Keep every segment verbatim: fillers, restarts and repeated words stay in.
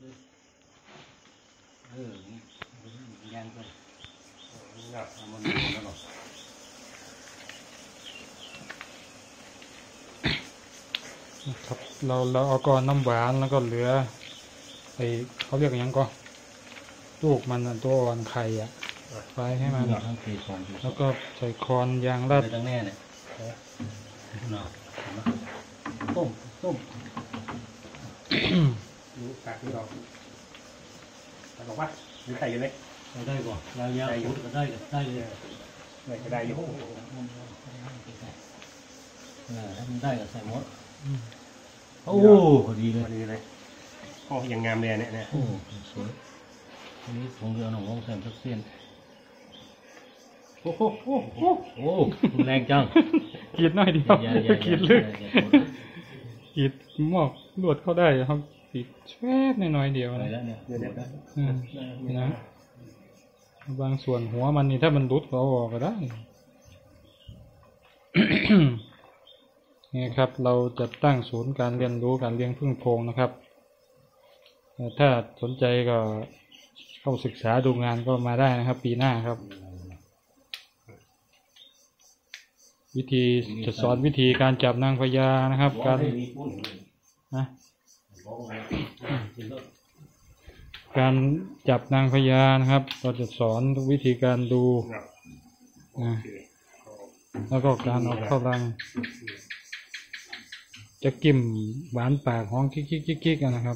เออยังไปงับมันแล้วหรอครับเราเราเอาก้อนน้ำหวานแล้วก็เหลือไอเขาเรียกอย่างก็ลูกมันตัวอ่อนไข่อ่ะไปให้มันแล้วก็ใส่คอนยางรัดตั้งแน่เนี่ยต้มต้มดูกัดนี่หรอกแต่บอกว่าดูใส่อยู่เลยได้ก่อนเรายาวก็ได้ได้เลยเลยจะได้อยู่ถ้ามันได้ก็ใส่หมดโอ้พอดีเลยพอดีเลยโอ้ยังงามเลยเนี่ยเนี่ยโอ้สวยอันนี้ผงเรือหนองลงใส่สักเส้นโอ้โหโอ้โหโอ้แรงจังขีดน้อยเดียวขีดลึกขีดหมอกลวดเข้าได้เขาขีดแช่น้อยเดียวนะนะบางส่วนหัวมันนี่ถ้ามันรุดเราออกก็ได้นี่ครับเราจะตั้งศูนย์การเรียนรู้การเลี้ยงผึ้งโพรงนะครับถ้าสนใจก็เข้าศึกษาดูงานก็มาได้นะครับปีหน้าครับวิธีจะสอนวิธีการจับนางพญานะครับการนะการจับนางพญานะครับเราจะสอนวิธีการดูนะแล้วก็การเอาเข้ารังจะกิ่มหวานปากห้องกิ๊กกิ๊กกิ๊กกันนะครับ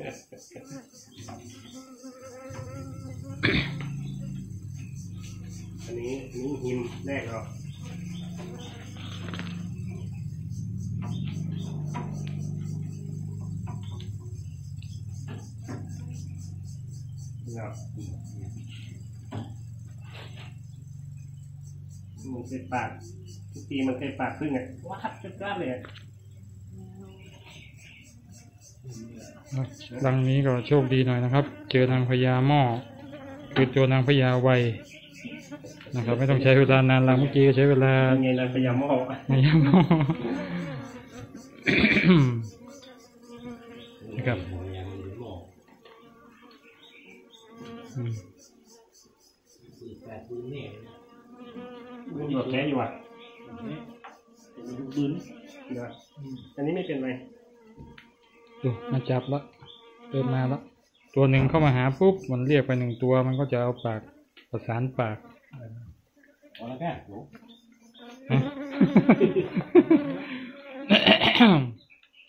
อันนี้นี่หินแรกเหรอมันเคยปากทุกทีมันเคยปากขึ้นไงว้าดกล้าเลยรังนี้ก็โชคดีหน่อยนะครับเจอนางพญาหม้อคือตัวนางพญาไวนะครับไม่ต้องใช้เวลานานรังเมื่อกี้ก็ใช้เวลาไงนางพญาหม้อพญาหม้อครับมันหยดแค่อยู่อ่ะบืนเดี๋ยวอันนี้ไม่เป็นไรดูมาจับแล้วเดินมาแล้วตัวหนึ่งเข้ามาหาปุ๊บมันเรียกไปหนึ่งตัวมันก็จะเอาปากประสานปากเอาละแค่